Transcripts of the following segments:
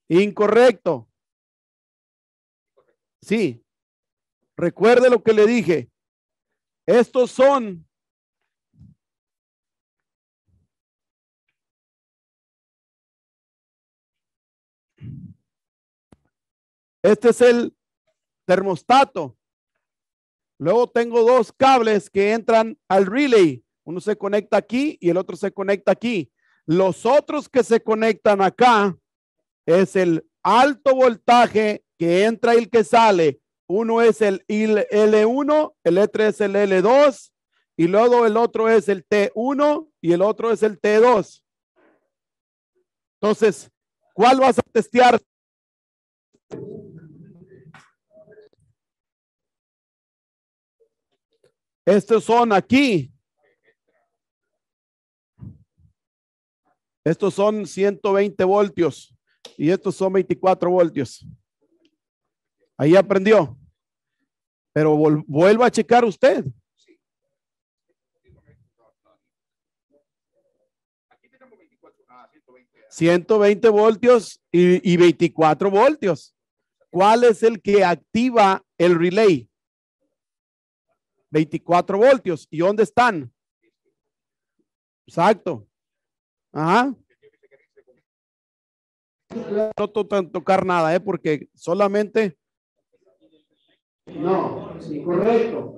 Incorrecto. Sí. Recuerde lo que le dije. Estos son este es el termostato. Luego tengo dos cables que entran al relay. Uno se conecta aquí y el otro se conecta aquí. Los otros que se conectan acá es el alto voltaje que entra y el que sale. Uno es el L1, el otro es el L2 y luego el otro es el T1 y el otro es el T2. Entonces, ¿cuál vas a testear? Estos son aquí. Estos son 120 voltios y estos son 24 voltios. Ahí aprendió. Pero vuelva a checar usted. 120 voltios y 24 voltios. ¿Cuál es el que activa el relay? 24 voltios. ¿Y dónde están? Exacto. Ajá. No tocar nada, porque solamente. No, incorrecto.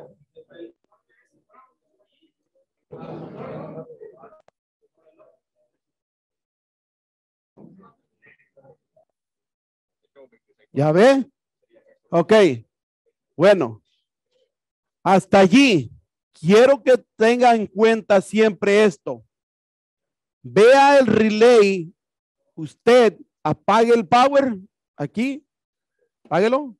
¿Ya ve? Ok. Bueno, hasta allí. Quiero que tenga en cuenta siempre esto. Vea el relay. Usted apague el power aquí. Apáguelo.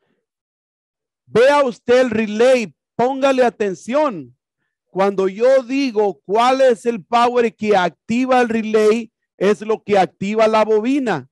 Vea usted el relay. Póngale atención. Cuando yo digo cuál es el power que activa el relay, es lo que activa la bobina.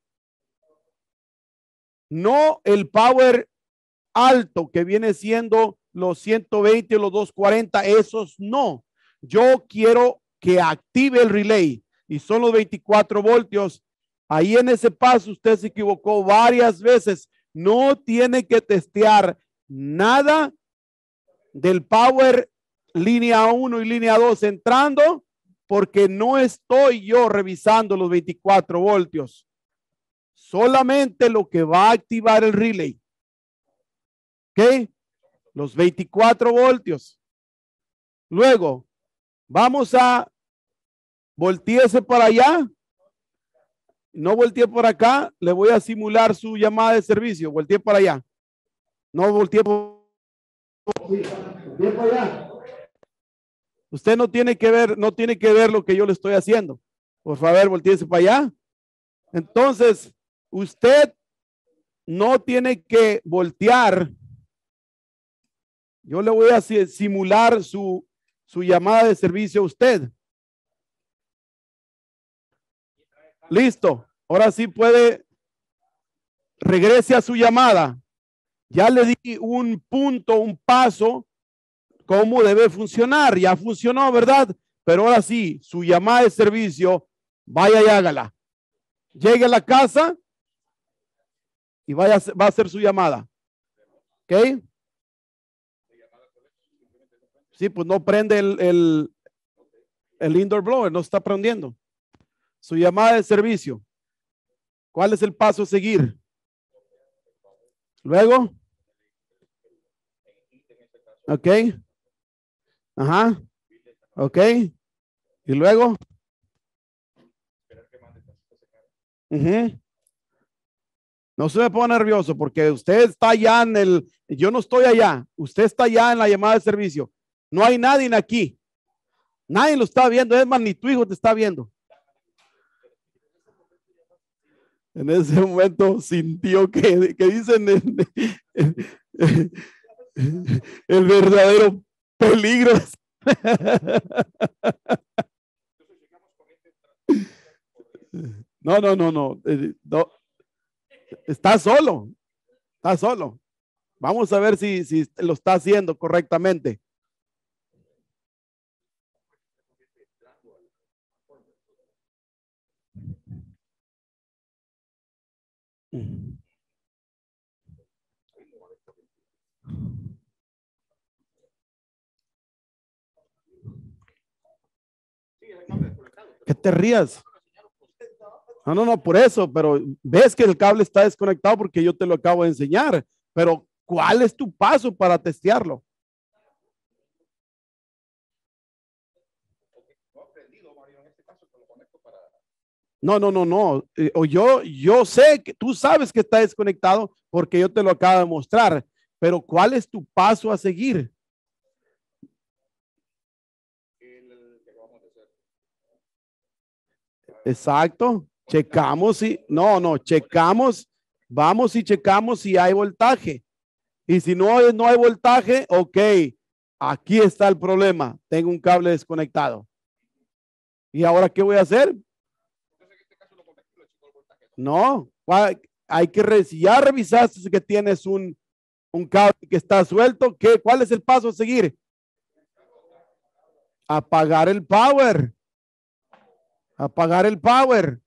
No el power alto que viene siendo los 120 o los 240, esos no. Yo quiero que active el relay y son los 24 voltios. Ahí en ese paso usted se equivocó varias veces. No tiene que testear nada del power línea 1 y línea 2 entrando porque no estoy yo revisando los 24 voltios. Solamente lo que va a activar el relay. ¿Ok? Los 24 voltios. Luego, vamos a voltearse para allá. No volteé por acá. Le voy a simular su llamada de servicio. Volteé para allá. No volteé por allá. Usted no tiene que ver lo que yo le estoy haciendo. Por favor, volteese para allá. Entonces, usted no tiene que voltear. Yo le voy a simular su llamada de servicio a usted. Listo. Ahora sí puede. Regrese a su llamada. Ya le di un punto, un paso, cómo debe funcionar. Ya funcionó, ¿verdad? Pero ahora sí, su llamada de servicio, vaya y hágala. Llegue a la casa y va a hacer su llamada. ¿Ok? Sí, pues no prende el indoor blower, no está prendiendo. Su llamada de servicio. ¿Cuál es el paso a seguir? Luego. Ok. Ajá. Ok. Y luego. No se me ponga nervioso porque usted está allá yo no estoy allá, usted está allá en la llamada de servicio. No hay nadie aquí. Nadie lo está viendo, es más, ni tu hijo te está viendo. En ese momento sintió que dicen el verdadero peligro. No. Está solo. Está solo. Vamos a ver si lo está haciendo correctamente. ¿Qué te rías? No, por eso, pero ves que el cable está desconectado porque yo te lo acabo de enseñar, pero ¿cuál es tu paso para testearlo? No. O yo sé que tú sabes que está desconectado porque yo te lo acabo de mostrar, pero ¿cuál es tu paso a seguir? Exacto. Checamos si, checamos, vamos y checamos si hay voltaje. Y si no hay voltaje, ok, aquí está el problema. Tengo un cable desconectado. ¿Y ahora qué voy a hacer? No, hay que, si ya revisaste que tienes un cable que está suelto, ¿cuál es el paso a seguir? Apagar el power. Apagar el power.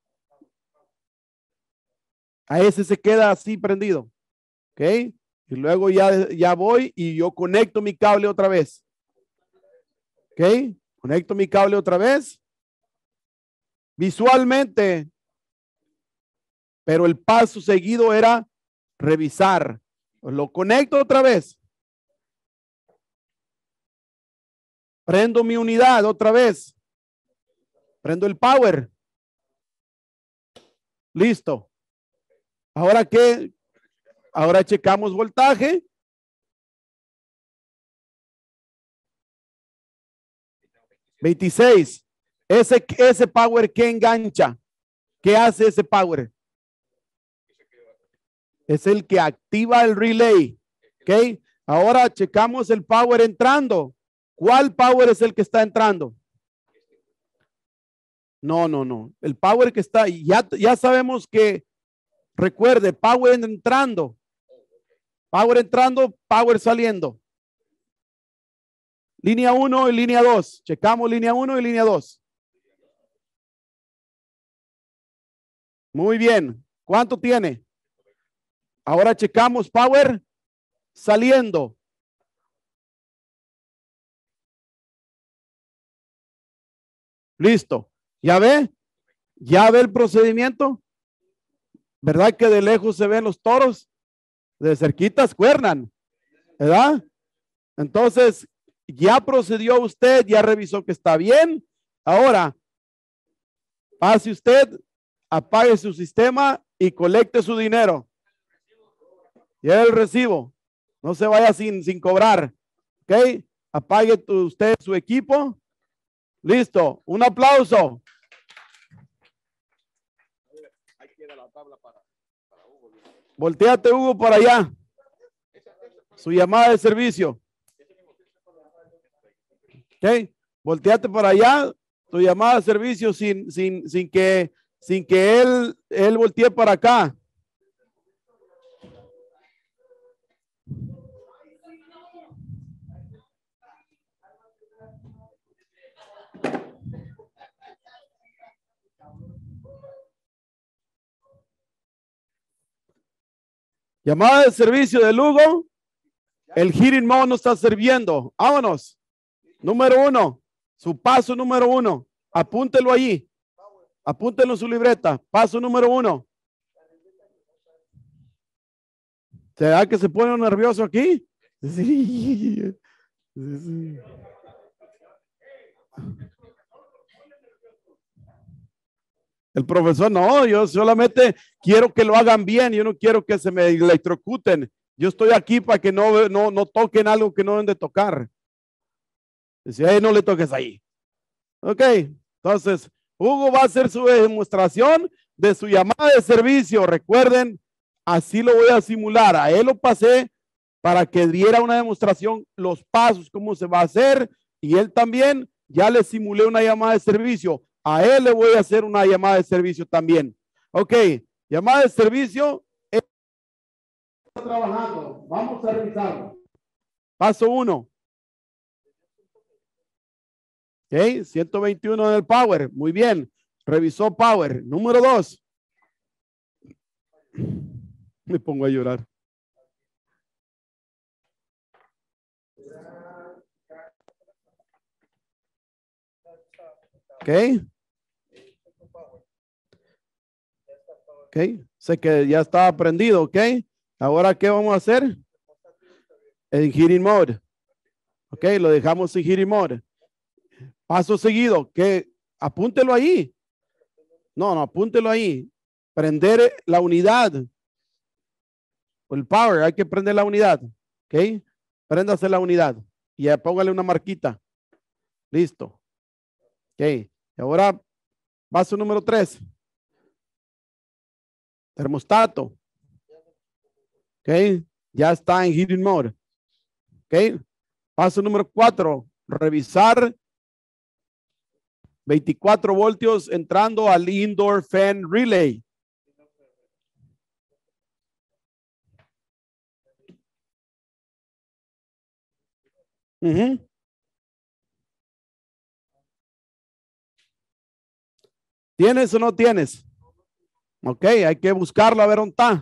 A ese se queda así prendido. ¿Ok? Y luego ya voy y yo conecto mi cable otra vez. ¿Ok? Conecto mi cable otra vez. Visualmente. Pero el paso seguido era revisar. Lo conecto otra vez. Prendo mi unidad otra vez. Prendo el power. Listo. Ahora qué? Ahora checamos voltaje. $26. Ese power que engancha. ¿Qué hace ese power? Es el que activa el relay. ¿Ok? Ahora checamos el power entrando. ¿Cuál power es el que está entrando? No. El power que está, ya sabemos que, recuerde, power entrando, power saliendo. Línea 1 y línea 2. Checamos línea 1 y línea 2. Muy bien. ¿Cuánto tiene? Ahora checamos power saliendo. Listo. ¿Ya ve? ¿Ya ve el procedimiento? ¿Verdad que de lejos se ven los toros? De cerquitas cuernan, ¿verdad? Entonces, ya procedió usted, ya revisó que está bien. Ahora, pase usted, apague su sistema y colecte su dinero. Y el recibo. No se vaya sin cobrar. ¿Ok? Apague usted su equipo. Listo. Un aplauso. Volteate, Hugo, para allá. Su llamada de servicio. ¿Ok? Volteate para allá. Tu llamada de servicio sin que él voltee para acá. Llamada de servicio de Lugo. El hearing mode no está sirviendo. Vámonos. Número 1. Su paso número 1. Apúntelo allí. Apúntelo en su libreta. Paso número 1. ¿Será que se pone nervioso aquí? Sí. El profesor, no, yo solamente quiero que lo hagan bien. Yo no quiero que se me electrocuten. Yo estoy aquí para que no toquen algo que no deben de tocar. Dice, no le toques ahí. Ok, entonces Hugo va a hacer su demostración de su llamada de servicio. Recuerden, así lo voy a simular. A él lo pasé para que diera una demostración, los pasos, cómo se va a hacer. Y él también ya le simulé una llamada de servicio. A él le voy a hacer una llamada de servicio también. Ok, llamada de servicio. Está trabajando. Vamos a revisarlo. Paso 1. Ok, 121 en el power. Muy bien. Revisó power. Número 2. Me pongo a llorar. Ok. Ok. Sé que ya está prendido. Ok. Ahora, ¿qué vamos a hacer? En heating mode. Ok. Lo dejamos en heating mode. Paso seguido. Que apúntelo ahí. No, apúntelo ahí. Prender la unidad. El power. Hay que prender la unidad. Ok. Préndase la unidad. Y ya póngale una marquita. Listo. Ok. Ahora, paso número 3. Termostato. Ok. Ya está en heating mode. Ok. Paso número 4. Revisar 24 voltios entrando al indoor fan relay. ¿Tienes o no tienes? Ok, hay que buscarlo a ver dónde está.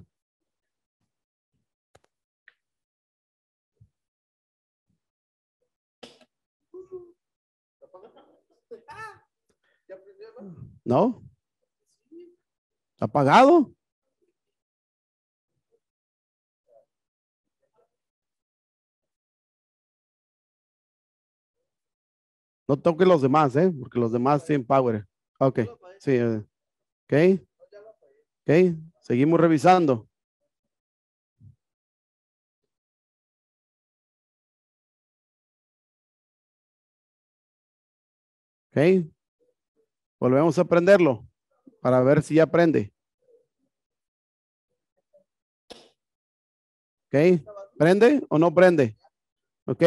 ¿No? ¿Apagado? No toque los demás, porque los demás tienen power. Ok, sí. Ok, ok. Seguimos revisando. Ok. Volvemos a prenderlo para ver si ya prende. Ok. ¿Prende o no prende? Ok.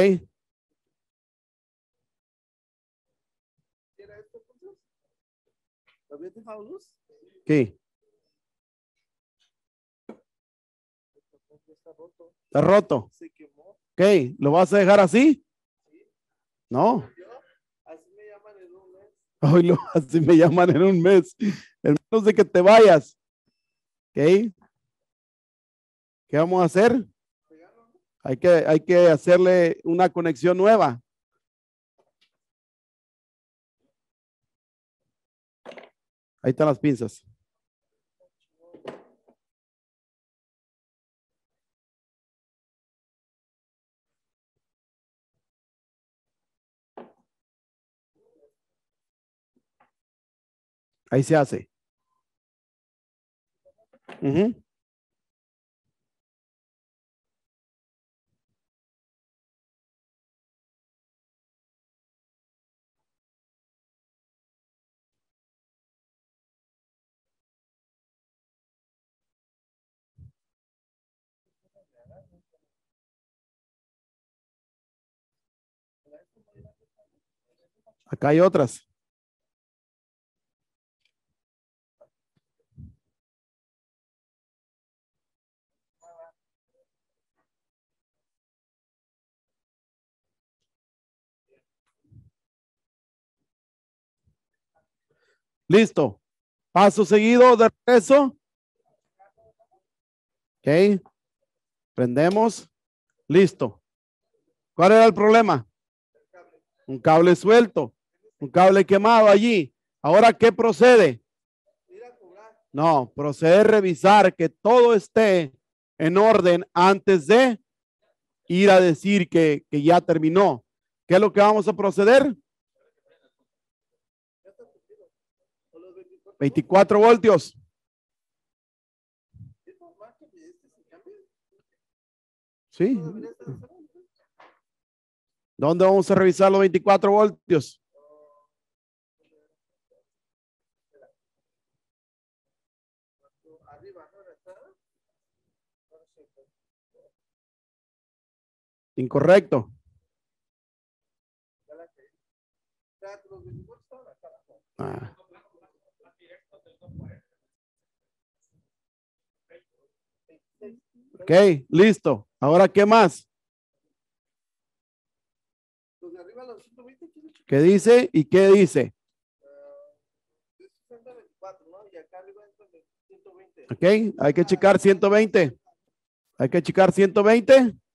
¿Qué? Está roto. Ok. ¿Lo vas a dejar así? No. Hoy así me llaman en un mes. En menos de que te vayas. Ok. ¿Qué vamos a hacer? Hay que hacerle una conexión nueva. Ahí están las pinzas. Ahí se hace. Acá hay otras. Listo. Paso seguido de regreso. Ok. Prendemos. Listo. ¿Cuál era el problema? Un cable suelto. Un cable quemado allí. Ahora, ¿qué procede? No, procede a revisar que todo esté en orden antes de ir a decir que ya terminó. ¿Qué es lo que vamos a proceder? 24 voltios. Sí. ¿Dónde vamos a revisar los 24 voltios? Incorrecto. Ah. Ok, listo. Ahora, ¿qué más? ¿Qué dice y qué dice? Ok, hay que checar 120. Hay que checar 120.